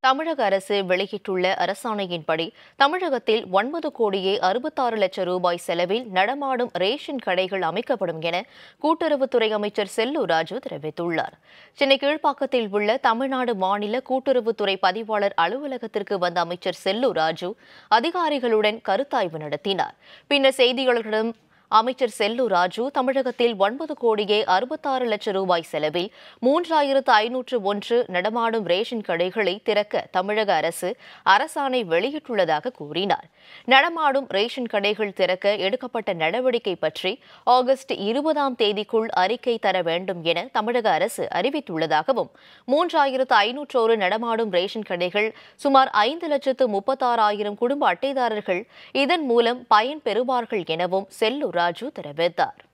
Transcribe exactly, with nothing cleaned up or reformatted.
தமிழக அரசு வெளியிட்டுள்ள அரசாணையின்படி தமிழகத்தில் ஒன்பது கோடியே அறுபத்தாறு லட்சம் ரூபாய் செலவில் நடமாடும் ரேஷன் கடைகள் அமைக்கப்படும் என கூட்டுறவுத்துறை அமைச்சர் செல்லூர் ராஜு தெரிவித்துள்ளார். சென்னை கீழ்ப்பாக்கத்தில் உள்ள தமிழ்நாடு மாநில கூட்டுறவுத்துறை பதிவாளர் அலுவலகத்திற்கு வந்த அமைச்சர் செல்லூர் ராஜு அதிகாரிகளுடன் கருத்தாய்வு நடத்தினார். பின்னர் செய்தியாளர்களிடம் அமைச்சர் செல்லூர் ராஜு தமிழகத்தில் ஒன்பது கோடியே அறுபத்தாறு லட்சம் ரூபாய் செலவில் மூன்றாயிரத்து ஐநூற்று ஒன்று நடமாடும் ரேஷன் கடைகளை திறக்க தமிழக அரசு அரசாணை வெளியிட்டுள்ளதாக கூறினார். நடமாடும் ரேஷன் கடைகள் திறக்க எடுக்கப்பட்ட நடவடிக்கை பற்றி ஆகஸ்ட் இருபதாம் தேதிக்குள் அறிக்கை தர வேண்டும் என தமிழக அரசு அறிவித்துள்ளதாகவும், மூன்றாயிரத்து ஐநூற்றோரு நடமாடும் ரேஷன் கடைகள் சுமார் ஐந்து லட்சத்து முப்பத்தாறாயிரம் குடும்ப அட்டைதாரர்கள் இதன் மூலம் பயன்பெறுவார்கள் எனவும் செல்லூர் ராஜு தெரிவித்தார்.